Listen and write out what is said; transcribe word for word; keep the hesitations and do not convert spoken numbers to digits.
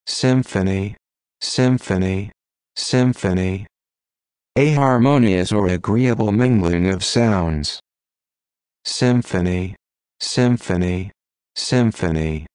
symphony, symphony, symphony. A harmonious or agreeable mingling of sounds. Symphony, symphony, symphony.